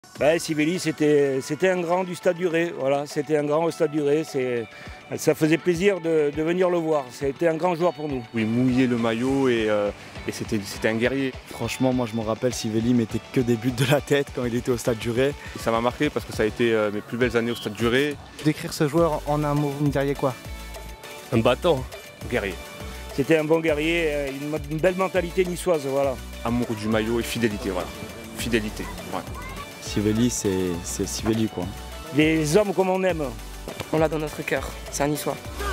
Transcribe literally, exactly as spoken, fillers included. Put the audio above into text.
Ben, Sivelli, c'était un grand du Stade du Ré, voilà, c'était un grand au Stade du Ré, ça faisait plaisir de, de venir le voir, c'était un grand joueur pour nous. Oui, mouillait le maillot et, euh, et c'était un guerrier. Franchement, moi je me rappelle, Sivelli mettait que des buts de la tête quand il était au Stade du Ré. Et ça m'a marqué parce que ça a été euh, mes plus belles années au Stade du Ré. Décrire ce joueur en un mot, vous me diriez quoi? Un battant, guerrier. C'était un bon guerrier, une, une belle mentalité niçoise, voilà. Amour du maillot et fidélité, voilà. Fidélité, ouais. Sivelli, c'est Sivelli quoi. Les hommes comme on aime. On l'a dans notre cœur, c'est un niçois.